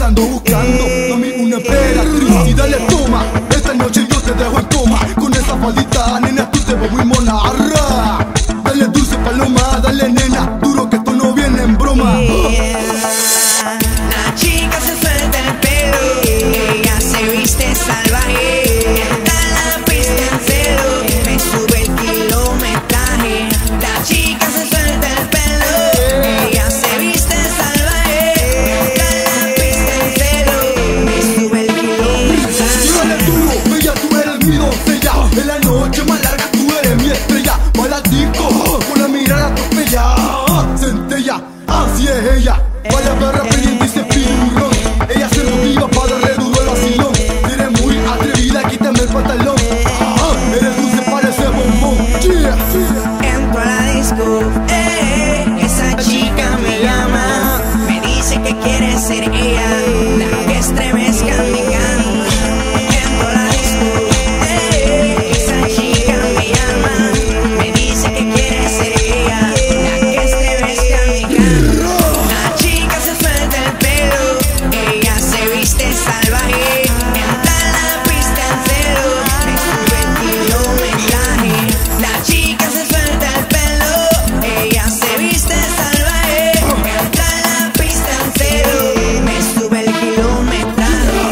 las ando buscando. Mami, una emperatriz y dale toma. Esta noche yo te dejo en coma. Con esa faldita, nena, tú te ves muy mona. Arra. Dale dulce paloma, dale nena, duro que esto no viene en broma. La chica se suelta el pelo, ella se viste salvaje. Da la pista en cero, me sube el kilometraje. La chica se suelta el pelo, ella se viste salvaje. Da la pista en cero, me sube el kilometraje. Dale duro, bella, tú eres mi doncella. En la noche más larga tú eres mi estrella. Malatico, con la mirada atropella. Centella, así es ella. Vaya perra pendiente y se pide un ron. Ella se motiva para darle duro el vacilón. Eres muy atrevida, quítame el pantalón. Eres dulce, parece bombón. Entro a la disco, esa chica me llama. Me dice que quiere ser ella la que estremezca mi cama. Entro a la disco, esa chica me llama. Me dice que quiere ser ella la que estremezca mi cama. La chica se suelta el pelo, ella se viste salvaje. Entra a la pista en cero, me sube el kilometraje. La chica se suelta el pelo, ella se viste salvaje. Entra a la pista en cero, me sube el kilometraje.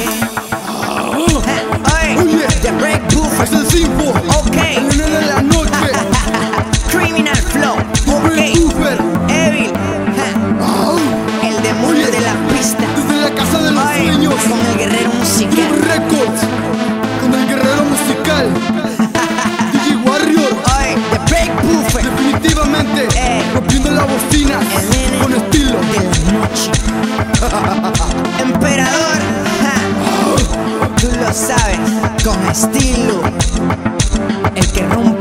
Oye, The Break Booth, Es el Symfo, ok. el nene de la noche. Criminal Flow, Super, ok. super. Evil, el demonio de la pista. Desde la casa de los Ay, sueños. con el guerrero musical. Records, con el guerrero musical. DJ Warrior, Ay, The Break Booth, definitivamente rompiendo la bocina el nene con estilo. de la noche. Emperador, tú lo sabes, con estilo. El que rompe